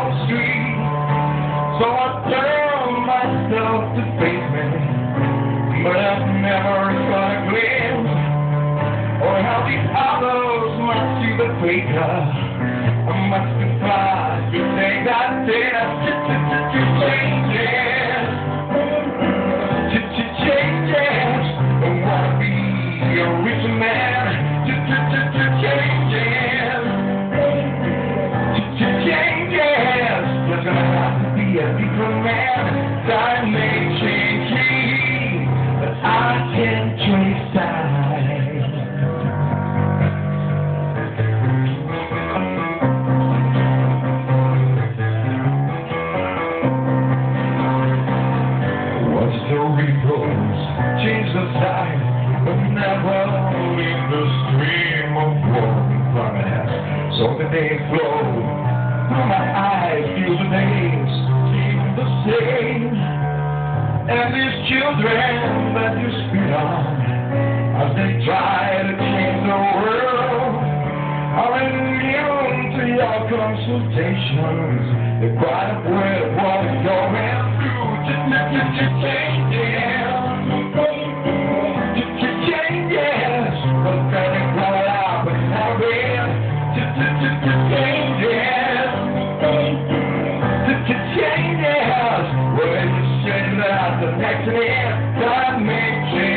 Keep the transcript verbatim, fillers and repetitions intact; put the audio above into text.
on the street. So I tell myself to face me, but I've never got a glimpse or how the others must see the faker. I must confess to say that there's changes, changes. I wanna be a rich man, changes, changes. There's gonna have to be a different man. Time may change me, but I can't trace time. Change the side, but never leave the stream of warm promise. So the days flow through my eyes, feel the days seem the same. And these children that you spit on, as they try to change the world, are immune to your consultations. They're quite aware of what is going through. Changes. The next man, God may change.